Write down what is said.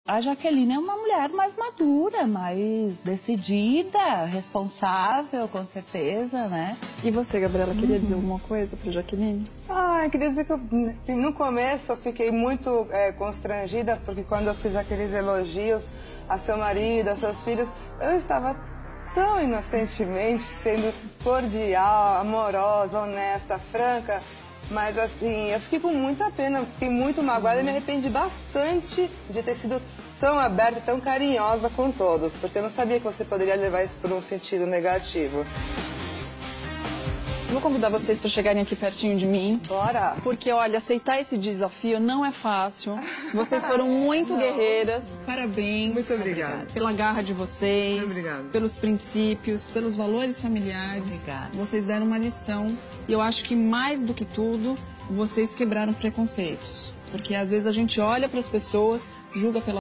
A Jaqueline é uma mulher mais madura, mais decidida, responsável, com certeza, né? E você, Gabriela, queria dizer alguma coisa para Jaqueline? Queria dizer que no começo eu fiquei muito constrangida, porque quando eu fiz aqueles elogios a seu marido, a seus filhos, eu estava tão inocentemente sendo cordial, amorosa, honesta, franca, mas assim, eu fiquei com muita pena, fiquei muito magoada e me arrependi bastante de ter sido tão aberta, tão carinhosa com todos, porque eu não sabia que você poderia levar isso por um sentido negativo. Vou convidar vocês para chegarem aqui pertinho de mim. Bora! Porque, olha, aceitar esse desafio não é fácil. Vocês foram muito guerreiras. Parabéns. Muito obrigada. Pela garra de vocês. Muito obrigada. Pelos princípios, pelos valores familiares. Obrigada. Vocês deram uma lição. E eu acho que, mais do que tudo, vocês quebraram preconceitos. Porque, às vezes, a gente olha para as pessoas, julga pela